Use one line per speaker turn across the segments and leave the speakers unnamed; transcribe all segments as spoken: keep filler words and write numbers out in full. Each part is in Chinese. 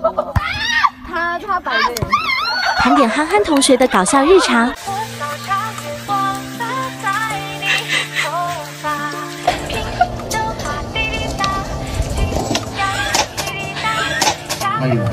他他摆的。
盘点憨憨同学的搞笑日常。
哎呦！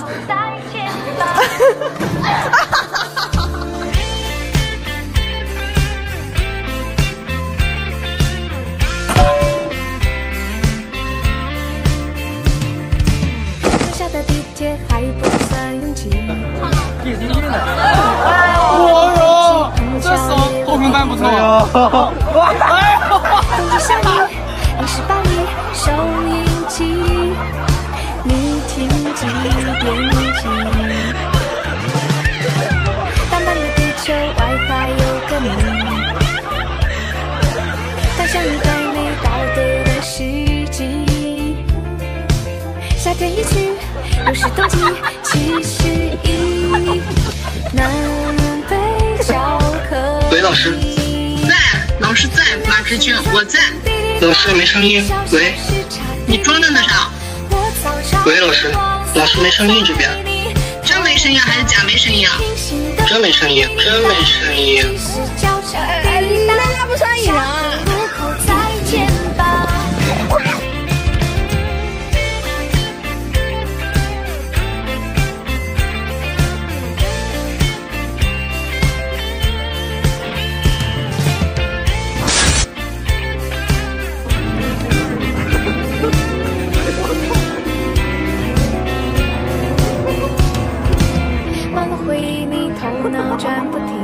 还不算拥挤。
夜丁丁的。哦哟，这手后空翻不错啊！哎呦！
冬季夏日，你是巴黎收音机，你听几遍几？当半个地球外还有个你，当相遇还没到对的时机，夏天一去。又是冬季七十一，南北交可。
喂，老师。在，老师在，马志俊，我在。老师没声音。喂，你装的那啥？喂，老师，老师没声音这边。真没声音还是假没声音啊？真没声音，真没声音。
哎，那他不上瘾啊？
转不停，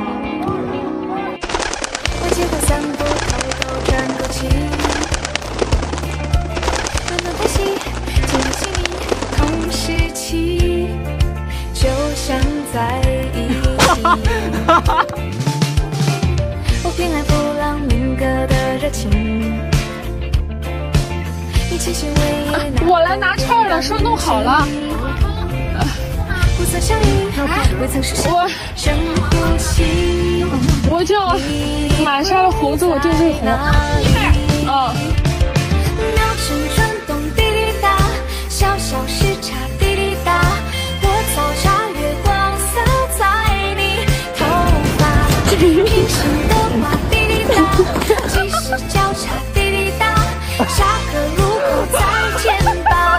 在街头散步，偷偷喘口气，暖暖呼吸，进入心里，同时期，就像在一起。我偏爱布朗明哥的热情，你清醒唯一。
我来拿串了，说弄好了。
不曾相遇，未曾实现，深呼吸。
我叫玛莎的胡子，我就这红。嗯。
秒针转动，滴滴答，小小时差，滴滴答。我早茶月光洒在你头发，平行的话，滴滴答，即时交叉，滴滴答。下个路口再见吧。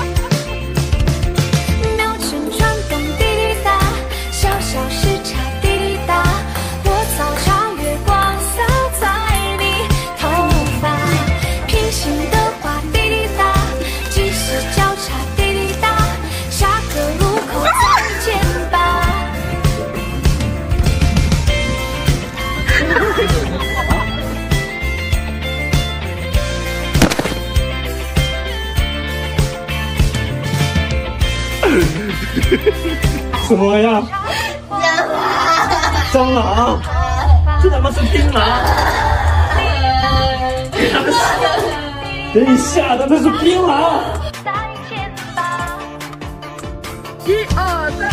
什么呀？蟑螂！这他妈是槟榔！给他们吓，给你吓的那是槟榔！
一二三。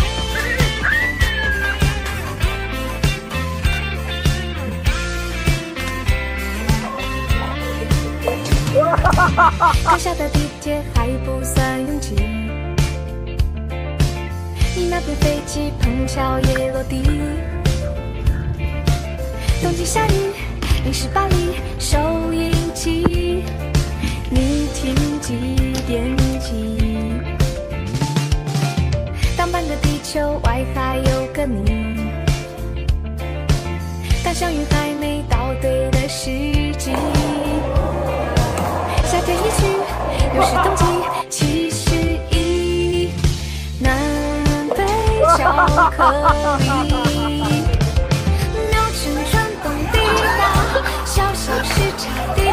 刚下的地铁还不算拥挤。你那边飞机碰巧也落地，冬季夏日，你是巴黎收音机，你听几点几？当半个地球外还有个你，当相遇还没到对的时机，夏天一去，又是冬季七十一，南交可以，秒针转动，滴答，小小时差。